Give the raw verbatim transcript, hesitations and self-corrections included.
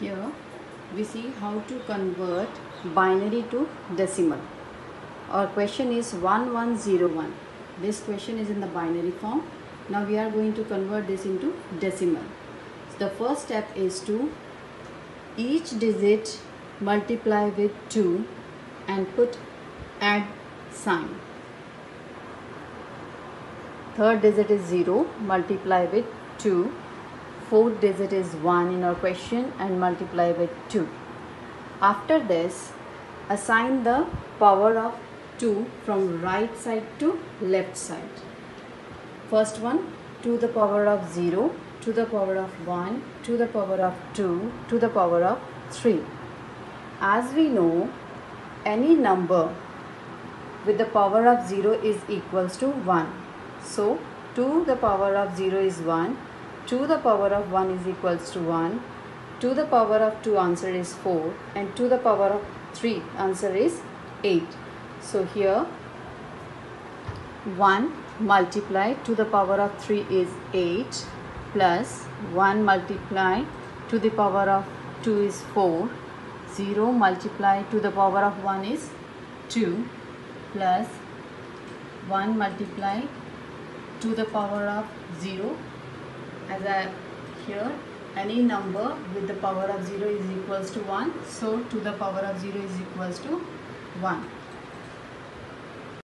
Here we see how to convert binary to decimal. Our question is one one zero one. This question is in the binary form. Now we are going to convert this into decimal. So the first step is to each digit multiply with two and put add sign. Third digit is zero, multiply with two. Fourth digit is one in our question and multiply with two. After this, assign the power of two from right side to left side. First one, to the power of zero, to the power of one, to the power of two, to the power of three. As we know, any number with the power of zero is equals to one. So, to the power of zero is one, to the power of one is equals to one, to the power of two answer is four, and to the power of three answer is eight. So, here one multiply to the power of three is eight, plus one multiply to the power of two is four, zero multiply to the power of one is two, plus one multiply to the power of zero. As I here, any number with the power of zero is equals to one, so to the power of zero is equals to one.